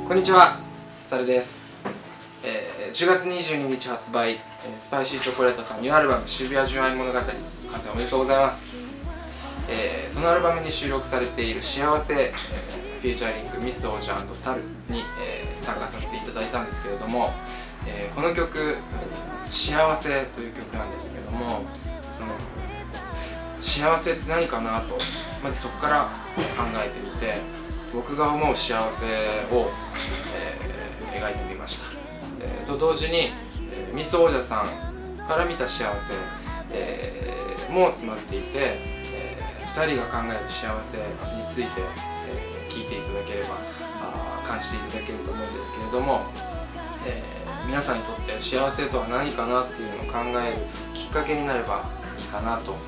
こんにちは、サルです。10月22日発売、スパイシーチョコレートさんニューアルバム渋谷純愛物語完成おめでとうございます。そのアルバムに収録されている幸せ、フィーチャリングミス王者&サルに、参加させていただいたんですけれども、この曲幸せという曲なんですけれども、その幸せって何かなとまずそこから考えてみて、僕が思う幸せを、描いてみました。と同時に、ミス王者さんから見た幸せ、も詰まっていて、2人が考える幸せについて、聞いていただければ感じていただけると思うんですけれども、皆さんにとって幸せとは何かなっていうのを考えるきっかけになればいいかなと思って、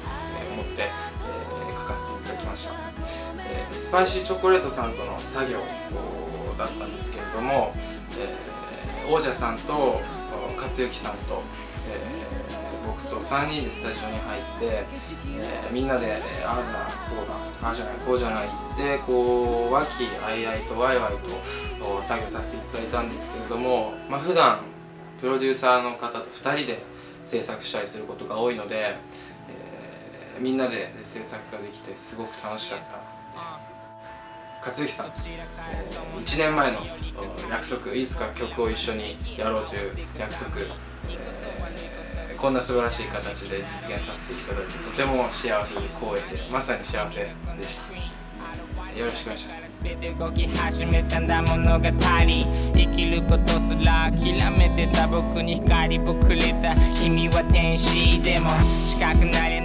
書かせていただきました。スパイシーチョコレートさんとの作業だったんですけれども、王者さんと克行さんと、僕と3人でスタジオに入って、みんなでああだこうだああじゃないこうじゃないでこう和気あいあいとワイワイと作業させていただいたんですけれども、普段プロデューサーの方と2人で制作したりすることが多いので、みんなで制作ができてすごく楽しかったです。克行さん、1年前の約束、いつか曲を一緒にやろうという約束、こんな素晴らしい形で実現させていただいてとても幸せで光栄で、まさに幸せでした。よろしくお願いします。動き始めたんだ物語、生きることすら諦めてた僕に光をくれた君は天使でも近くなれない